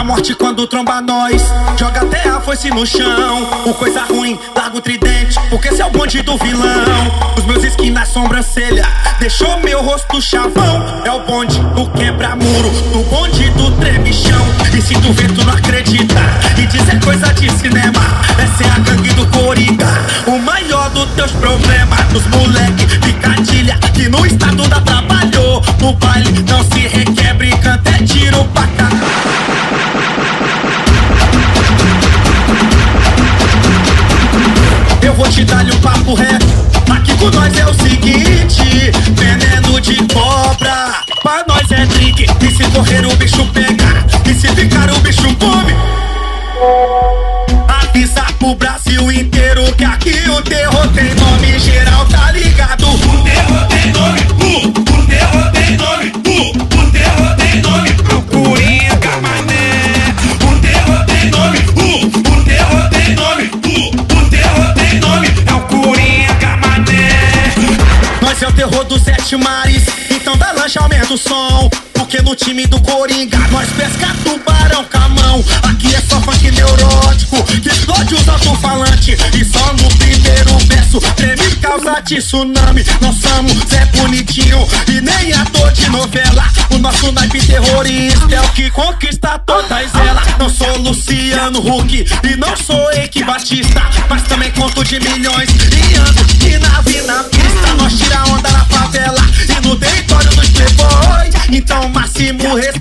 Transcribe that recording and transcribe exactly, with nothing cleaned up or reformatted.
morte quando tromba nós, joga até a foice no chão. O coisa ruim, larga o tridente, porque esse é o bonde do vilão. Os meus skins na sobrancelha, deixou meu rosto chavão. É o bonde do quebra-muro, do bonde do tremichão. E se tu vê, tu não acredita, e dizer coisa de cinema. Essa é a gangue do Coringa, o maior dos teus problemas. Dos moleque picadilha, que no estado dá trabalho. No baile não se requebre, canta é tiro pra cá. Eu vou te dar-lhe um papo reto, aqui com nós é o seguinte: veneno de cobra, pra nós é drink. E se correr o bicho pega, e se ficar o bicho come. Avisa pro Brasil inteiro que aqui o terror tem nome. Geral tá ligado, o terror tem nome. uh, O terror tem nome, uh, O terror tem nome. O Coringa, mané. O terror tem nome, uh, O terror tem nome, uh, O terror tem nome. É o Coringa, mané. Nós é o terror dos sete mares, então da lancha aumenta o som. Porque no time do Coringa nós pesca tubarão com a mão. Aqui é só funk neurótico, que explode os alto-falante. E só no primeiro verso treme causa tsunami. Nós somos Zé Bonitinho e nem ator de novela. O nosso naipe terrorista é o que conquista todas elas. Não sou Luciano Huck e não sou Eike Batista, mas também conto de milhões e ando de nave na pista. Nós tira onda na favela e no território dos playboys. Então máximo respeito